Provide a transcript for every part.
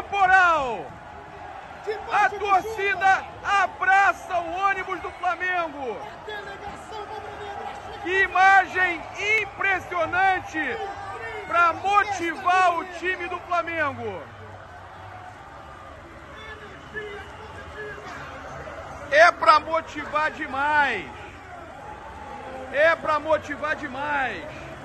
temporal. A torcida abraça o ônibus do Flamengo. Que imagem impressionante para motivar o time do Flamengo. É para motivar demais. É para motivar demais.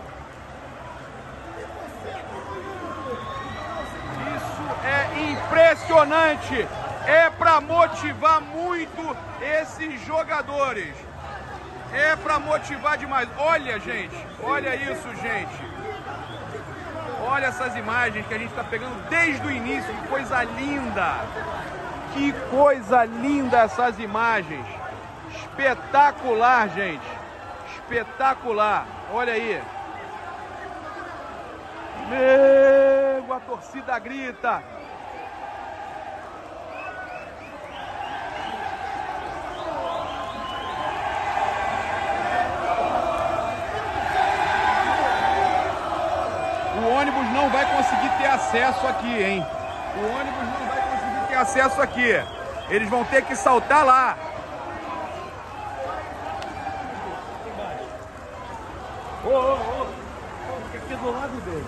Isso é impressionante. É para motivar muito esses jogadores. É para motivar demais. Olha, gente. Olha isso, gente. Olha essas imagens que a gente está pegando desde o início. Que coisa linda. Que coisa linda essas imagens. Espetacular, gente. Espetacular. Olha aí. Nego, a torcida grita. O ônibus não vai conseguir ter acesso aqui, hein? O ônibus não vai conseguir ter acesso aqui. Eles vão ter que saltar lá. Fica aqui do lado dele.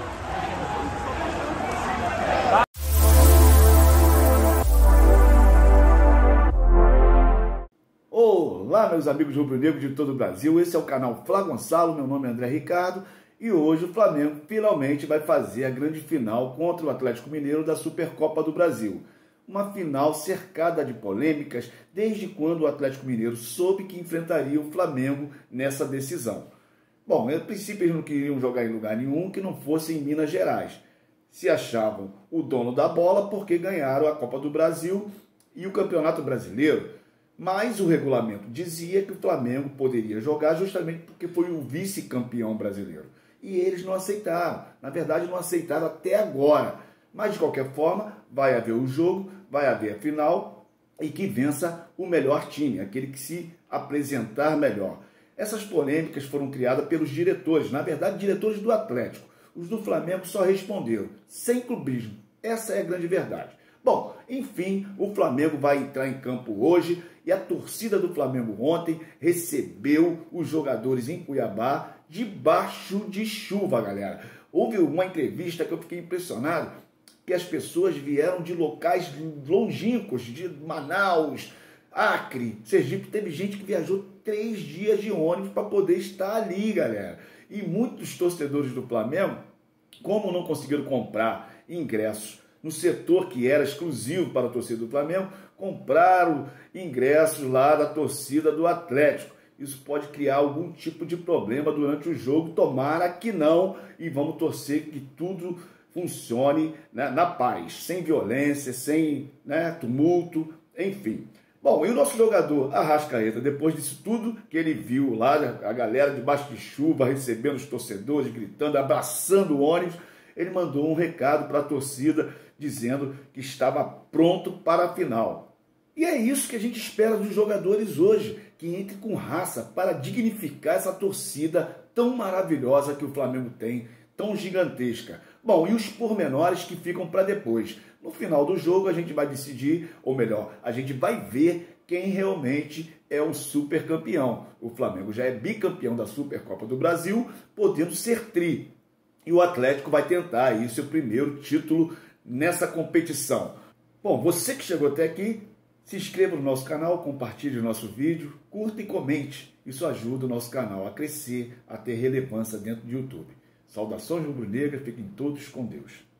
Olá, meus amigos rubro-negros de todo o Brasil. Esse é o canal Flá Gonçalo. Meu nome é André Ricardo. E hoje o Flamengo finalmente vai fazer a grande final contra o Atlético Mineiro da Supercopa do Brasil. Uma final cercada de polêmicas desde quando o Atlético Mineiro soube que enfrentaria o Flamengo nessa decisão. Bom, a princípio eles não queriam jogar em lugar nenhum que não fosse em Minas Gerais. Se achavam o dono da bola porque ganharam a Copa do Brasil e o Campeonato Brasileiro. Mas o regulamento dizia que o Flamengo poderia jogar justamente porque foi o vice-campeão brasileiro. E eles não aceitaram. Na verdade, não aceitaram até agora. Mas, de qualquer forma, vai haver o jogo, vai haver a final e que vença o melhor time, aquele que se apresentar melhor. Essas polêmicas foram criadas pelos diretores, na verdade, diretores do Atlético. Os do Flamengo só responderam, sem clubismo. Essa é a grande verdade. Bom, enfim, o Flamengo vai entrar em campo hoje e a torcida do Flamengo ontem recebeu os jogadores em Cuiabá debaixo de chuva, galera. Houve uma entrevista que eu fiquei impressionado, que as pessoas vieram de locais longínquos, de Manaus, Acre, Sergipe. Teve gente que viajou 3 dias de ônibus para poder estar ali, galera. E muitos torcedores do Flamengo, como não conseguiram comprar ingressos no setor que era exclusivo para a torcida do Flamengo, compraram ingressos lá da torcida do Atlético. Isso pode criar algum tipo de problema durante o jogo, tomara que não, e vamos torcer que tudo funcione, né, na paz, sem violência, sem, né, tumulto, enfim. Bom, e o nosso jogador Arrascaeta, depois disso tudo que ele viu lá, a galera debaixo de chuva, recebendo os torcedores, gritando, abraçando o ônibus, ele mandou um recado para a torcida, dizendo que estava pronto para a final. E é isso que a gente espera dos jogadores hoje, que entrem com raça para dignificar essa torcida tão maravilhosa que o Flamengo tem, tão gigantesca. Bom, e os pormenores que ficam para depois. No final do jogo a gente vai decidir, ou melhor, a gente vai ver quem realmente é o super campeão. O Flamengo já é bicampeão da Supercopa do Brasil, podendo ser tri. E o Atlético vai tentar aí seu primeiro título nessa competição. Bom, você que chegou até aqui, se inscreva no nosso canal, compartilhe o nosso vídeo, curta e comente. Isso ajuda o nosso canal a crescer, a ter relevância dentro do YouTube. Saudações rubro-negras, fiquem todos com Deus.